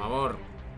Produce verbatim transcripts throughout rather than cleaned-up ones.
favor.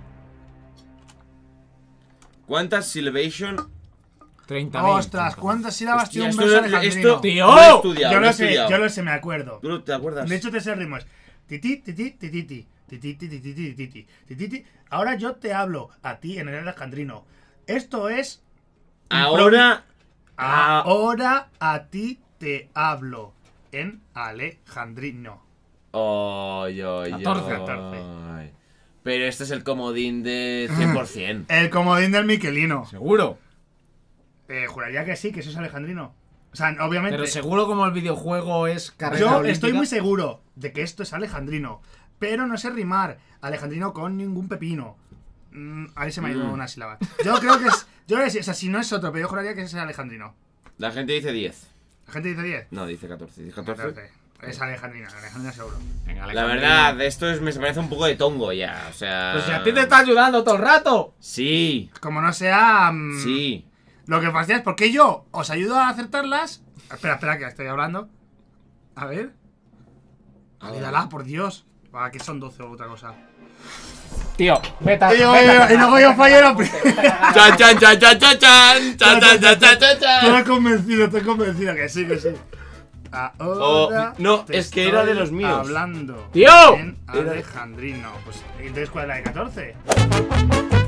¿Cuántas Silvation? treinta mil. Ostras, ¿cuántas sílabas tiene un esto, verso es- alejandrino? esto ¡Tío! lo he estudiado, Yo lo he lo sé, estudiado. yo lo sé, me acuerdo. ¿Tú te acuerdas? De hecho, te sé el ritmo. Es titi, titi, titi, titi, titi, titi, titi, titi, titi. Ahora yo te hablo a ti en el alejandrino. Esto es. Ahora. Ah, Ahora a ti te hablo en alejandrino. Ay, ay, catorce, ay. catorce. Pero este es el comodín de cien por cien. El comodín del Miquelino. ¿Seguro? Eh, juraría que sí, que eso es alejandrino. O sea, obviamente. Pero seguro como el videojuego es carrera Yo olímpica. estoy muy seguro de que esto es alejandrino. Pero no sé rimar alejandrino con ningún pepino. Mm, ahí se me ha ido Mm. una sílaba. Yo creo que es. Yo creo que sí, o sea, si no es otro, pero yo juraría que ese es alejandrino. La gente dice diez. La gente dice diez. No, dice catorce. Dice catorce. Es alejandrino, alejandrino seguro. Venga, La Alejandrino. verdad, esto es, me parece un poco de tongo ya. O sea. Pues si a ti te está ayudando todo el rato. Sí, Como no sea. mm, sí. Lo que fastidia es porque yo os ayudo a acertarlas. Espera, espera, que estoy hablando. A ver. Valídala, por Dios. Ah, que son doce o otra cosa. Tío, vete a... Y, yo- vete a- y luego yo fallo la primera. Chan, chan, chan, chan, chan, chan, chan, chan, chan, chan, chan, chan. Estoy convencido, estoy convencido que sí, que sí. Ahora Oh, no, te es que era de estoy los míos. Hablando. ¡Tío! En Era- alejandrino. Pues, entonces, ¿cuál es la de catorce?